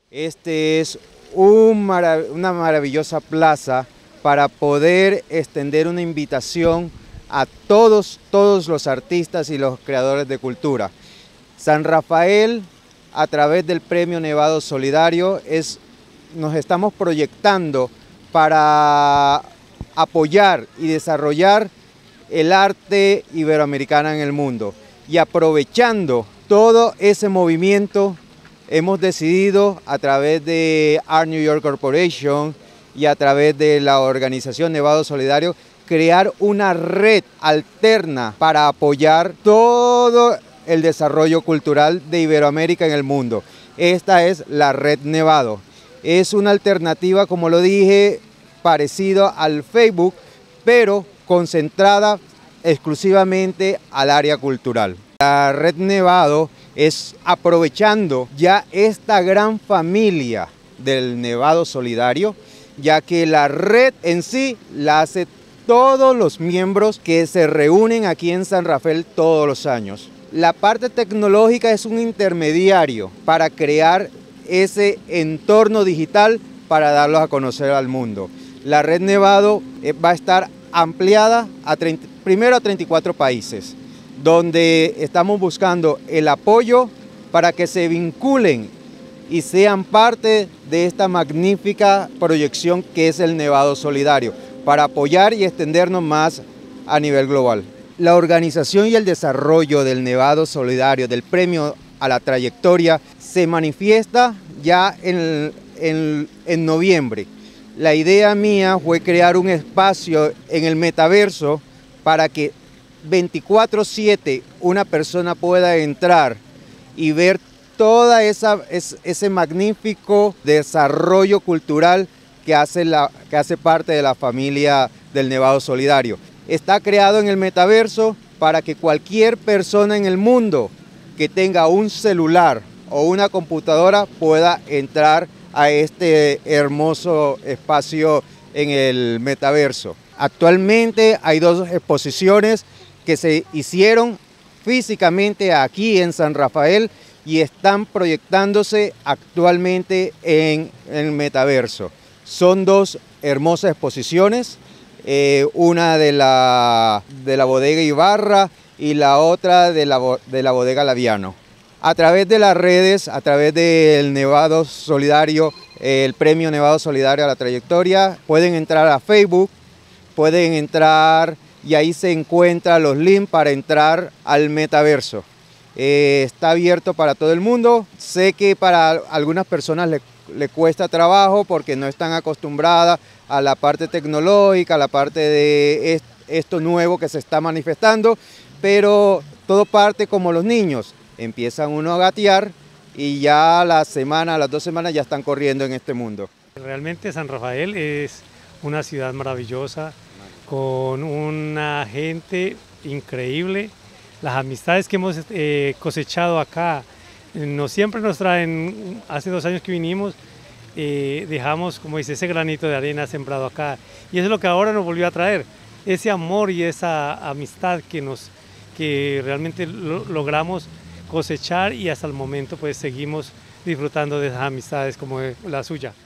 Este es una maravillosa plaza para poder extender una invitación a todos los artistas y los creadores de cultura. San Rafael, a través del Premio Nevado Solidario, nos estamos proyectando para apoyar y desarrollar el arte iberoamericano en el mundo. Y aprovechando todo ese movimiento, hemos decidido a través de Art New York Corporation y a través de la organización Nevado Solidario crear una red alterna para apoyar todo el desarrollo cultural de Iberoamérica en el mundo. Esta es la Red Nevado. Es una alternativa, como lo dije, parecido al Facebook, pero concentrada exclusivamente al área cultural. La Red Nevado es aprovechando ya esta gran familia del Nevado Solidario, ya que la red en sí la hace todos los miembros que se reúnen aquí en San Rafael todos los años. La parte tecnológica es un intermediario para crear ese entorno digital para darlos a conocer al mundo. La Red Nevado va a estar ampliada primero a 34 países, donde estamos buscando el apoyo para que se vinculen y sean parte de esta magnífica proyección que es el Nevado Solidario, para apoyar y extendernos más a nivel global. La organización y el desarrollo del Nevado Solidario, del Premio a la Trayectoria, se manifiesta ya en noviembre. La idea mía fue crear un espacio en el metaverso para que 24/7 una persona pueda entrar y ver toda ese magnífico desarrollo cultural que hace parte de la familia del Nevado Solidario. Está creado en el metaverso para que cualquier persona en el mundo que tenga un celular o una computadora pueda entrar a este hermoso espacio en el metaverso. Actualmente hay 2 exposiciones que se hicieron físicamente aquí en San Rafael y están proyectándose actualmente en el metaverso. Son 2 hermosas exposiciones, una de la bodega Ibarra y la otra de la bodega Laviano. A través de las redes, a través del Nevado Solidario, el Premio Nevado Solidario a la Trayectoria, pueden entrar a Facebook, pueden entrar y ahí se encuentran los links para entrar al metaverso. Está abierto para todo el mundo. Sé que para algunas personas le cuesta trabajo porque no están acostumbradas a la parte tecnológica, a la parte de esto nuevo que se está manifestando, pero todo parte como los niños. Empiezan uno a gatear y ya a las 2 semanas ya están corriendo en este mundo. Realmente San Rafael es una ciudad maravillosa, con una gente increíble. Las amistades que hemos cosechado acá siempre nos traen. Hace 2 años que vinimos, dejamos, como dice, ese granito de arena sembrado acá, y eso es lo que ahora nos volvió a traer, ese amor y esa amistad que realmente logramos cosechar, y hasta el momento pues seguimos disfrutando de esas amistades como la suya.